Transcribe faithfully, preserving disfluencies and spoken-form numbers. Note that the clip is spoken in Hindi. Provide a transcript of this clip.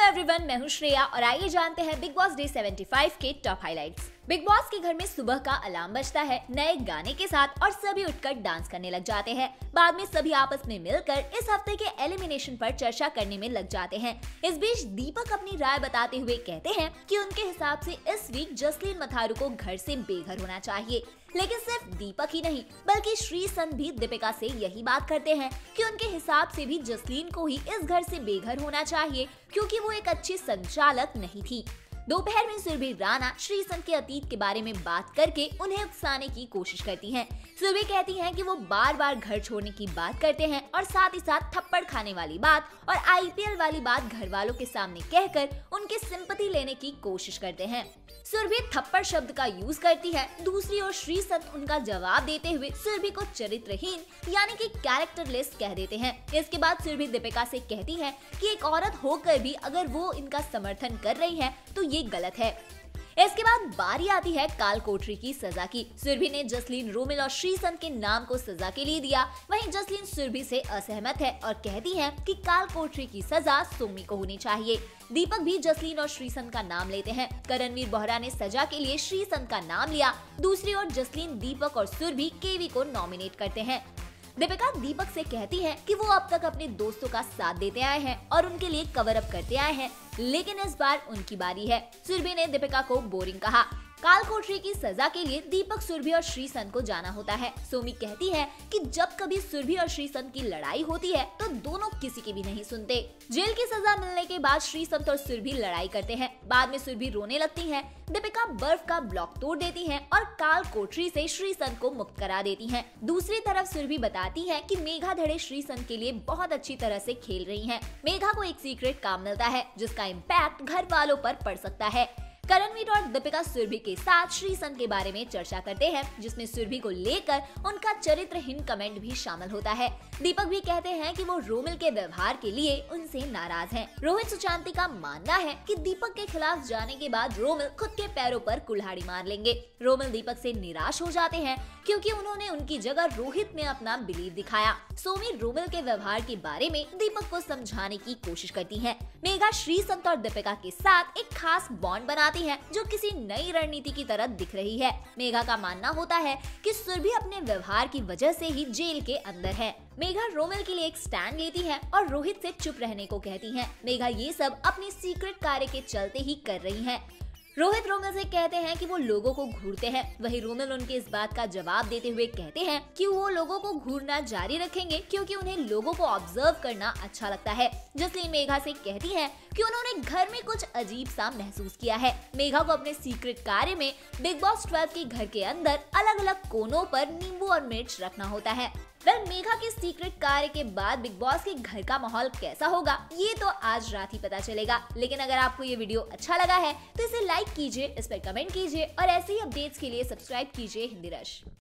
एवरीवन, मैं हूं श्रेया और आइए जानते हैं बिग बॉस डे पचहत्तर के टॉप हाइलाइट्स। बिग बॉस के घर में सुबह का अलार्म बजता है नए गाने के साथ और सभी उठकर डांस करने लग जाते हैं। बाद में सभी आपस में मिलकर इस हफ्ते के एलिमिनेशन पर चर्चा करने में लग जाते हैं। इस बीच दीपक अपनी राय बताते हुए कहते हैं कि उनके हिसाब से इस वीक जसलीन मथारू को घर से बेघर होना चाहिए। लेकिन सिर्फ दीपक ही नहीं बल्कि श्रीसंत भी दीपिका से यही बात करते हैं कि उनके हिसाब से भी जसलीन को ही इस घर से बेघर होना चाहिए क्योंकि वो एक अच्छी संचालक नहीं थी। दोपहर में सुरभि राणा श्रीसंत के अतीत के बारे में बात करके उन्हें उकसाने की कोशिश करती हैं। सुरभि कहती हैं कि वो बार बार घर छोड़ने की बात करते हैं और साथ ही साथ थप्पड़ खाने वाली बात और आईपीएल वाली बात घर वालों के सामने कहकर उनकी सिंपैथी लेने की कोशिश करते हैं। सुरभि थप्पड़ शब्द का यूज करती है। दूसरी ओर श्रीसंत उनका जवाब देते हुए सुरभि को चरित्रहीन यानी कि कैरेक्टरलेस कह देते हैं। इसके बाद सुरभि दीपिका से कहती है कि एक औरत होकर भी अगर वो इनका समर्थन कर रही है तो ये गलत है। इसके बाद बारी आती है काल कोठरी की सजा की। सुरभि ने जसलीन, रोमिल और श्रीसंत के नाम को सजा के लिए दिया। वहीं जसलीन सुरभि से असहमत है और कहती है कि काल कोठरी की सजा सोमी को होनी चाहिए। दीपक भी जसलीन और श्रीसंत का नाम लेते हैं। करणवीर बोहरा ने सजा के लिए श्रीसंत का नाम लिया। दूसरी ओर जसलीन, दीपक और सुरभि केवी को नॉमिनेट करते हैं। दीपिका दीपक से कहती है कि वो अब तक अपने दोस्तों का साथ देते आए हैं और उनके लिए कवर अप करते आए हैं, लेकिन इस बार उनकी बारी है। सुरभि ने दीपिका को बोरिंग कहा। काल कोठरी की सजा के लिए दीपक, सुरभि और श्रीसंत को जाना होता है। सोमी कहती है कि जब कभी सुरभि और श्रीसंत की लड़ाई होती है तो दोनों किसी की भी नहीं सुनते। जेल की सजा मिलने के बाद श्रीसंत और सुरभि लड़ाई करते हैं। बाद में सुरभि रोने लगती है। दीपिका बर्फ का ब्लॉक तोड़ देती है और काल कोठरी से श्रीसंत को मुक्त करा देती है। दूसरी तरफ सुरभि बताती है कि मेघा धड़े श्रीसंत के लिए बहुत अच्छी तरह से खेल रही है। मेघा को एक सीक्रेट काम मिलता है जिसका इम्पैक्ट घर वालों पर पड़ सकता है। करणवीर और दीपिका सुरभि के साथ श्रीसंत के बारे में चर्चा करते हैं, जिसमें सुरभि को लेकर उनका चरित्रहीन कमेंट भी शामिल होता है। दीपक भी कहते हैं कि वो रोमिल के व्यवहार के लिए उनसे नाराज हैं। रोहित सुशांति का मानना है कि दीपक के खिलाफ जाने के बाद रोमिल खुद के पैरों पर कुल्हाड़ी मार लेंगे। रोमिल दीपक से निराश हो जाते हैं क्योंकि उन्होंने उनकी जगह रोहित में अपना बिलीव दिखाया। सोमी रोमिल के व्यवहार के बारे में दीपक को समझाने की कोशिश करती है। मेघा श्रीसंत और दीपिका के साथ एक खास बॉन्ड बनाती है जो किसी नई रणनीति की तरह दिख रही है। मेघा का मानना होता है कि सुरभि अपने व्यवहार की वजह से ही जेल के अंदर है। मेघा रोमिल के लिए एक स्टैंड लेती है और रोहित से चुप रहने को कहती है। मेघा ये सब अपनी सीक्रेट कार्य के चलते ही कर रही है। रोहित रोमिल से कहते हैं कि वो लोगों को घूरते हैं। वहीं रोमिल उनके इस बात का जवाब देते हुए कहते हैं कि वो लोगों को घूरना जारी रखेंगे क्योंकि उन्हें लोगों को ऑब्जर्व करना अच्छा लगता है। जसलीन मेघा से कहती है कि उन्होंने घर में कुछ अजीब सा महसूस किया है। मेघा को अपने सीक्रेट कार्य में बिग बॉस बारह के घर के अंदर अलग अलग कोनों पर नींबू और मिर्च रखना होता है। वेल, मेघा के सीक्रेट कार्य के बाद बिग बॉस के घर का माहौल कैसा होगा ये तो आज रात ही पता चलेगा। लेकिन अगर आपको ये वीडियो अच्छा लगा है तो इसे लाइक कीजिए, इस पर कमेंट कीजिए और ऐसे ही अपडेट्स के लिए सब्सक्राइब कीजिए हिंदी रश।